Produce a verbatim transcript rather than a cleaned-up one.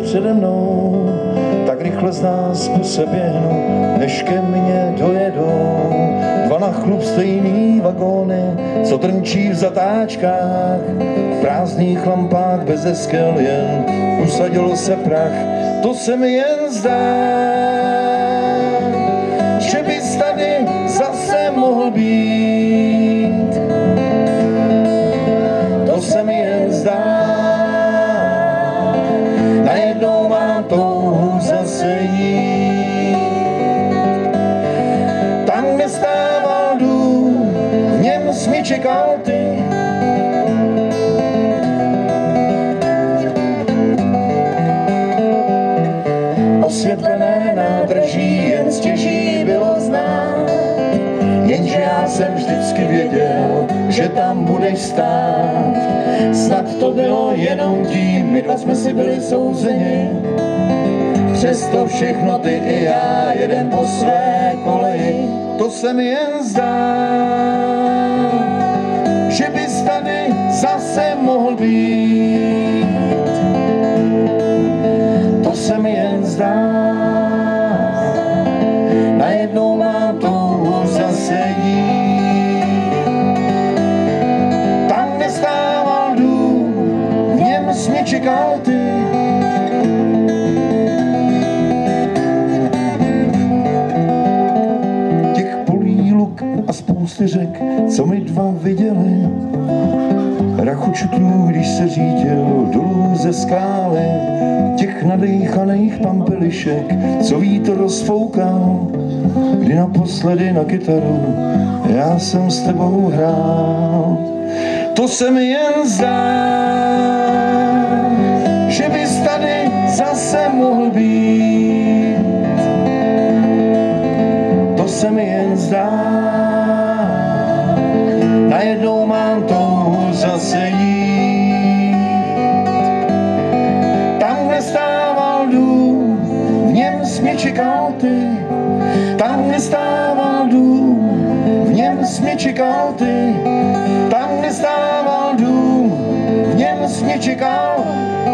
přede mnou, tak rychle z nás po seběhnu, než ke mně dojedou. Dva na chlup stejný vagóny, co trnčí v zatáčkách, v prázdných lampách bez eskel jen usadil se prach. To se mi jen zdá, že bys tady zase mohl být. To se mi jen zdá, najednou mám touhu zase jít. Tam, kde stával dům, v něm jsi mi čekal ty. Osvětlené nádraží jen stěží bylo znát, jenže já jsem vždycky věděl, že tam budeš stát. Snad to bylo jenom tím, my dva jsme si byli souzeni, přesto všechno ty i já, jeden po své koleji. To se mi jen zdá, že bys tady zase mohl být. To se mi jen zdá, najednou mám touhu zase jít. Tam, kde stával dům, v něm jsi mě čekal ty. Těch polí, luk a spousty řek, co my dva viděli, rachučutlů, když se řídil dolů ze skály, těch nadýchaných pampelišek, co vítr rozfoukal, kdy naposledy na kytaru já jsem s tebou hrál. To se mi jen zdá, že bys tady zase mohl být. To se mi jen zdá, najednou mám touhu zase jít. Tam, kde stával dům, v něm jsi mě čekal ty. Tam, kde stával dům, v něm jsi mě čekal ty. Tam, kde stával dům, v něm jsi mě čekal